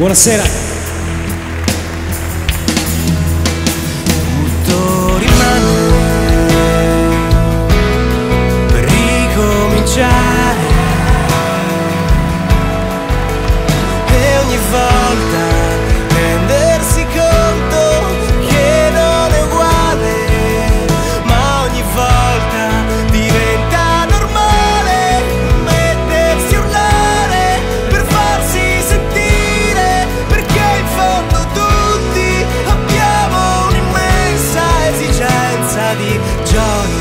Buonasera. Tutto rimane per ricominciare, e ogni volta rendersi conto che non è uguale, ma ogni volta diventa normale mettersi a urlare per farsi sentire, perché in fondo tutti abbiamo un'immensa esigenza di gioia.